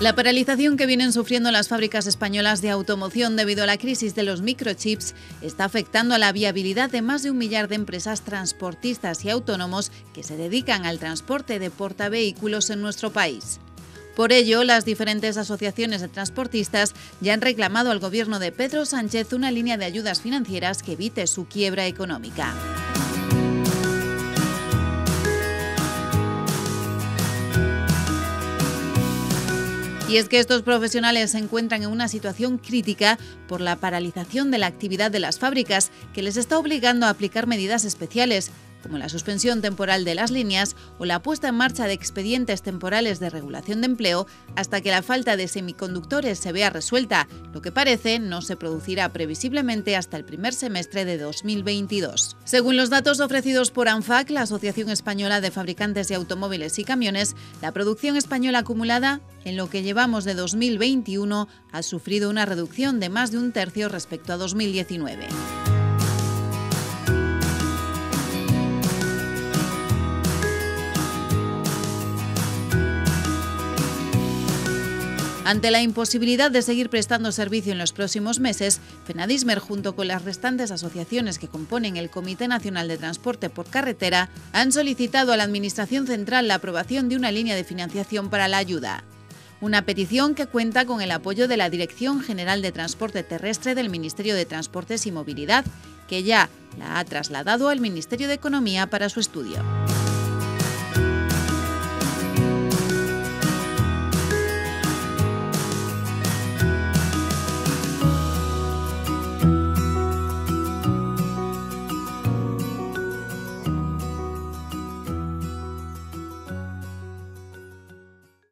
La paralización que vienen sufriendo las fábricas españolas de automoción debido a la crisis de los microchips está afectando a la viabilidad de más de 1 millar de empresas transportistas y autónomos que se dedican al transporte de portavehículos en nuestro país. Por ello, las diferentes asociaciones de transportistas ya han reclamado al gobierno de Pedro Sánchez una línea de ayudas financieras que evite su quiebra económica. Y es que estos profesionales se encuentran en una situación crítica por la paralización de la actividad de las fábricas, que les está obligando a aplicar medidas especiales, como la suspensión temporal de las líneas o la puesta en marcha de expedientes temporales de regulación de empleo hasta que la falta de semiconductores se vea resuelta, lo que parece no se producirá previsiblemente hasta el primer semestre de 2022. Según los datos ofrecidos por ANFAC, la Asociación Española de Fabricantes de Automóviles y Camiones, la producción española acumulada en lo que llevamos de 2021 ha sufrido una reducción de más de 1/3 respecto a 2019. Ante la imposibilidad de seguir prestando servicio en los próximos meses, Fenadismer, junto con las restantes asociaciones que componen el Comité Nacional de Transporte por Carretera, han solicitado a la Administración Central la aprobación de una línea de financiación para la ayuda. Una petición que cuenta con el apoyo de la Dirección General de Transporte Terrestre del Ministerio de Transportes y Movilidad, que ya la ha trasladado al Ministerio de Economía para su estudio.